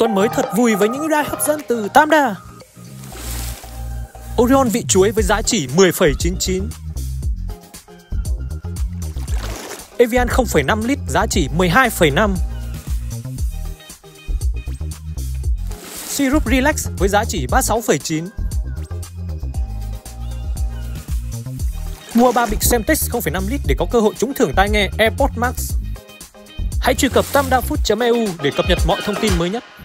Tuần mới thật vui với những ưu đãi hấp dẫn từ Tamda. Orion vị chuối với giá chỉ 10,99. Evian 0,5 lít giá chỉ 12,5. Syrup Relax với giá chỉ 36,9. Mua 3 bịch Semtex 0,5 lít để có cơ hội trúng thưởng tai nghe AirPods Max. Hãy truy cập tamdafood.eu để cập nhật mọi thông tin mới nhất.